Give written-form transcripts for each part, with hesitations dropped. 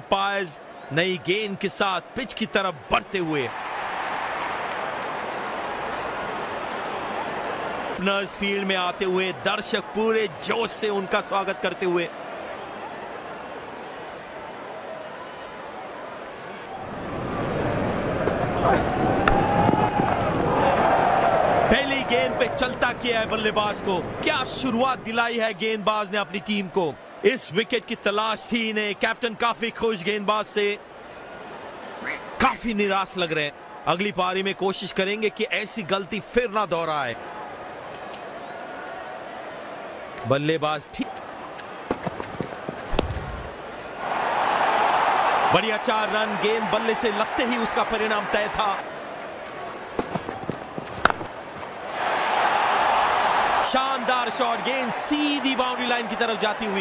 Umpires नई गेंद के साथ पिच की तरफ बढ़ते हुए। ओपनर्स फील्ड में आते हुए दर्शक पूरे जोश से उनका स्वागत करते हुए। पहली गेंद पे चलता किया है बल्लेबाज को। क्या शुरुआत दिलाई है गेंदबाज ने अपनी टीम को। इस विकेट की तलाश थी इन्हें। कैप्टन काफी खुश गेंदबाज से, काफी निराश लग रहे हैं। अगली पारी में कोशिश करेंगे कि ऐसी गलती फिर ना दोहराए। बल्लेबाज ठीक, बढ़िया 4 रन। गेंद बल्ले से लगते ही उसका परिणाम तय था। शानदार शॉट, गेंद सीधी बाउंड्री लाइन की तरफ जाती हुई।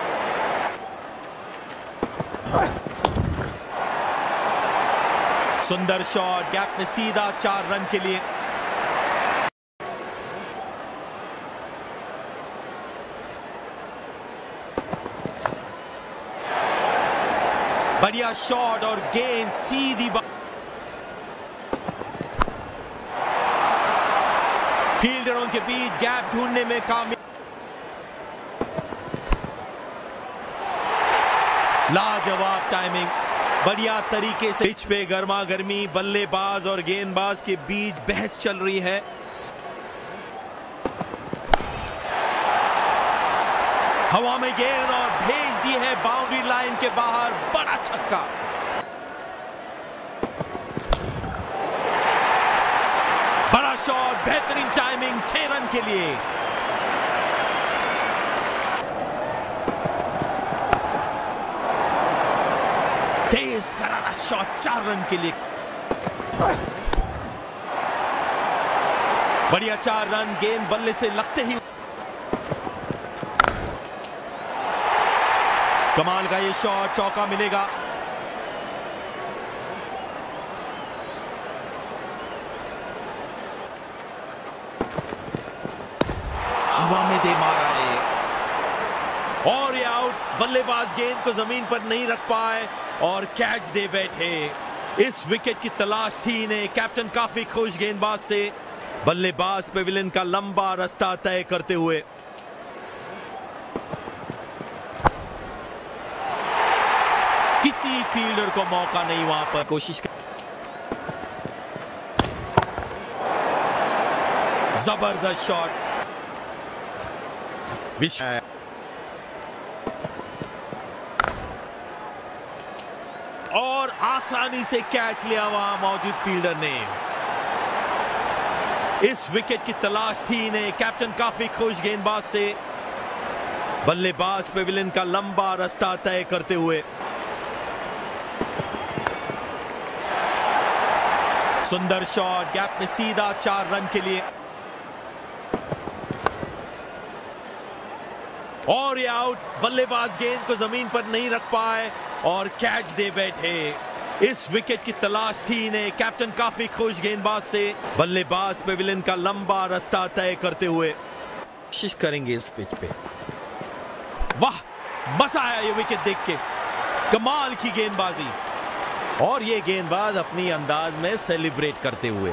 सुंदर शॉट, गैप में सीधा 4 रन के लिए। बढ़िया शॉट और गेंद सीधी फील्डरों के बीच गैप ढूंढने में कामयाब। लाजवाब टाइमिंग, बढ़िया तरीके से। पिच पे गर्मा गर्मी, बल्लेबाज और गेंदबाज के बीच बहस चल रही है। हवा में गेंद और भेज दी है बाउंड्री लाइन के बाहर। बड़ा छक्का। बड़ा शॉट, बेहतरीन टाइमिंग, 6 रन के लिए। तेज करारा शॉट, 4 रन के लिए। बढ़िया 4 रन, गेंद बल्ले से लगते ही। कमाल का ये शॉट, चौका मिलेगा। हवा में दे मारा है और ये आउट। बल्लेबाज गेंद को जमीन पर नहीं रख पाए और कैच दे बैठे। इस विकेट की तलाश थी इन्हें। कैप्टन काफी खुश गेंदबाज से। बल्लेबाज पेविलियन का लंबा रास्ता तय करते हुए। किसी फील्डर को मौका नहीं वहां पर। कोशिश कर, जबरदस्त शॉट। और आसानी से कैच लिया वहां मौजूद फील्डर ने। इस विकेट की तलाश थी इन्हें। कैप्टन काफी खुश गेंदबाज से। बल्लेबाज पेविलियन का लंबा रास्ता तय करते हुए। सुंदर शॉट, गैप में सीधा 4 रन के लिए। और ये आउट। बल्लेबाज गेंद को जमीन पर नहीं रख पाए और कैच दे बैठे। इस विकेट की तलाश थी इन्हें। कैप्टन काफी खुश गेंदबाज से। बल्लेबाज पेविलियन का लंबा रास्ता तय करते हुए। कोशिश करेंगे इस पिच पे। वाह, मजा आया ये विकेट देख के। कमाल की गेंदबाजी और ये गेंदबाज अपनी अंदाज में सेलिब्रेट करते हुए।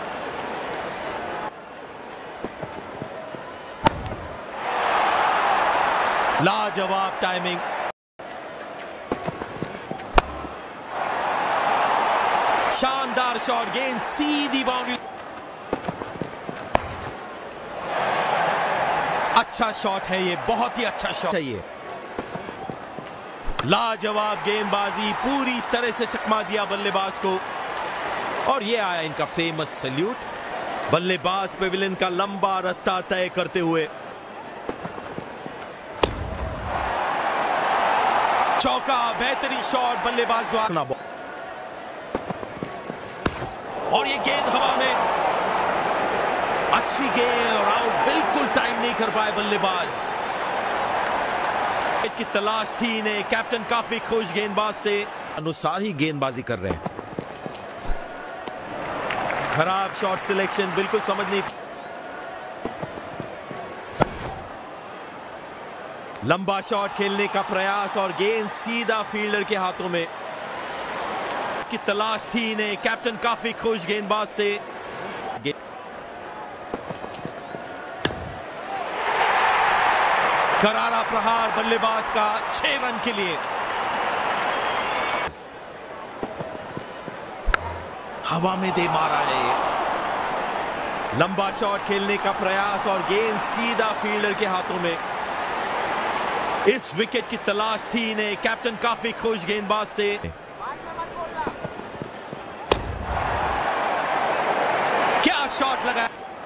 लाजवाब टाइमिंग। शानदार शॉट, गेंद सीधी बाउंड्री। अच्छा शॉट है ये, बहुत ही अच्छा शॉट है ये। लाजवाब गेंदबाजी, पूरी तरह से चकमा दिया बल्लेबाज को। और ये आया इनका फेमस सैल्यूट। बल्लेबाज पेविलियन का लंबा रास्ता तय करते हुए। चौका, बेहतरीन शॉट बल्लेबाज द्वारा। और ये गेंद हवा में, अच्छी गेंद और आउट। बिल्कुल टाइम नहीं कर पाए बल्लेबाज। की तलाश थी इन्हें। कैप्टन काफी खुश गेंदबाज से अनुसार ही गेंदबाजी कर रहे हैं। खराब शॉट सिलेक्शन, बिल्कुल समझ नहीं। लंबा शॉट खेलने का प्रयास और गेंद सीधा फील्डर के हाथों में की तलाश थी इन्हें। कैप्टन काफी खुश गेंदबाज से। करारा प्रहार बल्लेबाज का 6 रन के लिए। हवा में दे मारा है। लंबा शॉट खेलने का प्रयास और गेंद सीधा फील्डर के हाथों में। इस विकेट की तलाश थी इन्हें। कैप्टन काफी खुश गेंदबाज से। क्या शॉट लगा।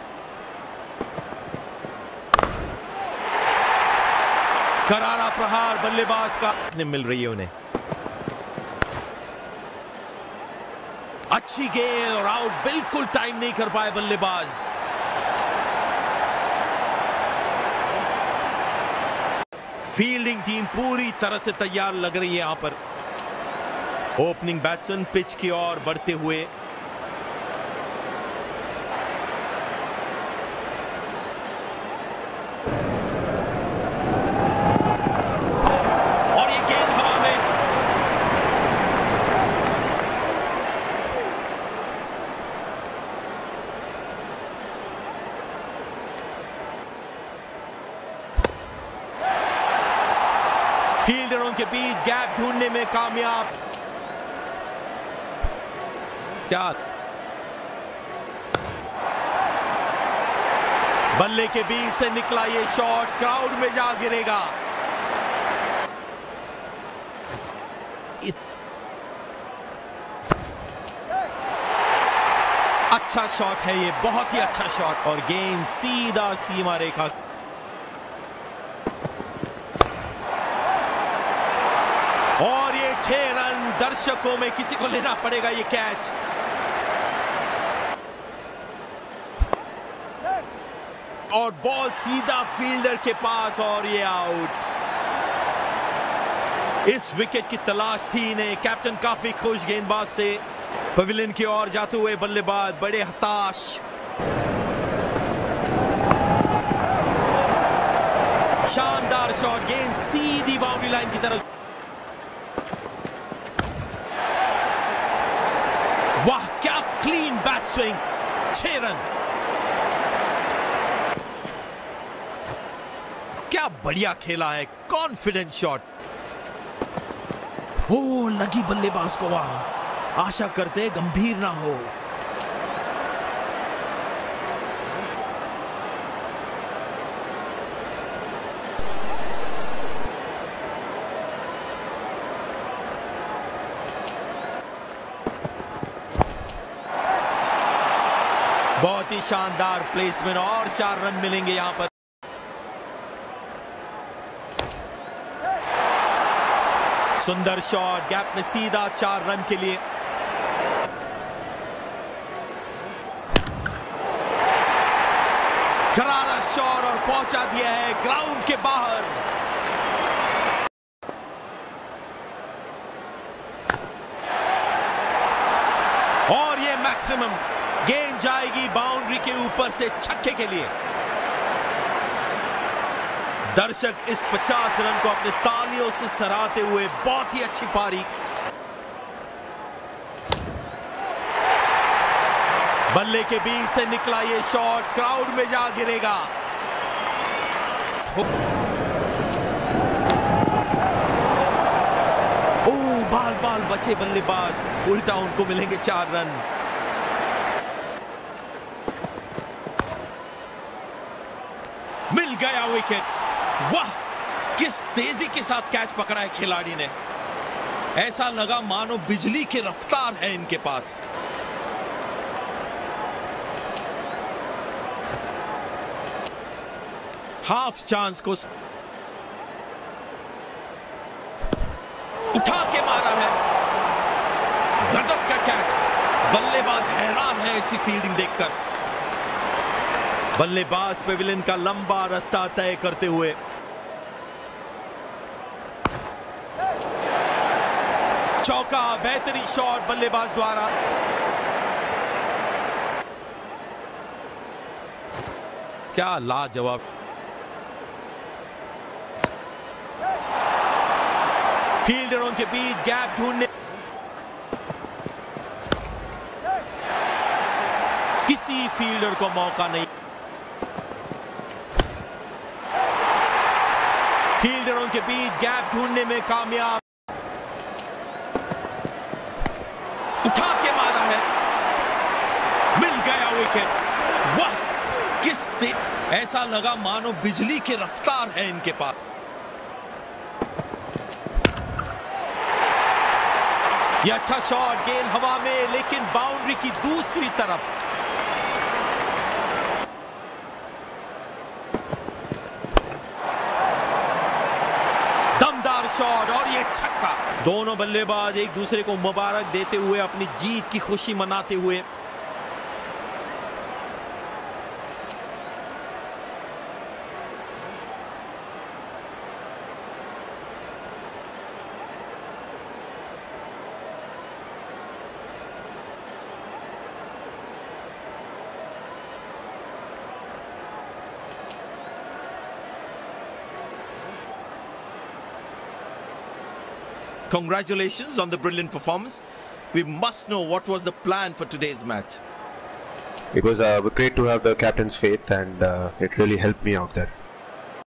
करारा प्रहार बल्लेबाज का मिल रही है उन्हें। अच्छी गेंद और आउट। बिल्कुल टाइम नहीं कर पाए बल्लेबाज। फील्डिंग टीम पूरी तरह से तैयार लग रही है यहां पर। ओपनिंग बैट्समैन पिच की ओर बढ़ते हुए। और ये गेंद हवा में। फील्डरों के बीच गैप ढूंढने में कामयाब। क्या बल्ले के बीच से निकला ये शॉट क्राउड में जा गिरेगा। अच्छा शॉट है ये, बहुत ही अच्छा शॉट। और गेंद सीधा सीमा रेखा। और ये 6 रन। दर्शकों में किसी को लेना पड़ेगा ये कैच। और बॉल सीधा फील्डर के पास और ये आउट। इस विकेट की तलाश थी इन्हें। कैप्टन काफी खुश गेंदबाज से। पवेलियन की ओर जाते हुए बल्लेबाज बड़े हताश। शानदार शॉट। गेंद सीधी बाउंड्री लाइन की तरफ। वाह क्या क्लीन बैट स्विंग। 6 रन। क्या बढ़िया खेला है। Confident shot. ओ लगी बल्लेबाज को वहां। आशा करते गंभीर ना हो। बहुत ही शानदार प्लेसमेंट और 4 रन मिलेंगे यहां पर। सुंदर शॉट। गैप में सीधा 4 रन के लिए। करारा शॉट और पहुंचा दिया है ग्राउंड के बाहर। और ये मैक्सिमम। गेंद जाएगी बाउंड्री के ऊपर से छक्के के लिए। दर्शक इस 50 रन को अपने तालियों से सराहते हुए। बहुत ही अच्छी पारी। बल्ले के बीच से निकला ये शॉट क्राउड में जा गिरेगा। ओ बाल बाल बचे बल्लेबाज। उल्टा उनको मिलेंगे 4 रन। मिल गया विकेट। वाह किस तेजी के साथ कैच पकड़ा है खिलाड़ी ने। ऐसा लगा मानो बिजली की रफ्तार है इनके पास। हाफ चांस को उठा के मारा है। गजब का कैच। बल्लेबाज हैरान है ऐसी फील्डिंग देखकर। बल्लेबाज पेविलियन का लंबा रास्ता तय करते हुए। चौका। बेहतरीन शॉट बल्लेबाज द्वारा। क्या लाजवाब। फील्डरों के बीच गैप ढूंढने, किसी फील्डर को मौका नहीं। फील्डरों के बीच गैप ढूंढने में कामयाब, उठा के मारा है, मिल गया विकेट। वाह, किस ऐसा लगा मानो बिजली की रफ्तार है इनके पास। यह अच्छा शॉट, गेंद हवा में लेकिन बाउंड्री की दूसरी तरफ। दमदार शॉट और ये छक्का। दोनों बल्लेबाज एक दूसरे को मुबारक देते हुए अपनी जीत की खुशी मनाते हुए। Congratulations on the brilliant performance. We must know what was the plan for today's match. It was great to have the captain's faith, and it really helped me out there.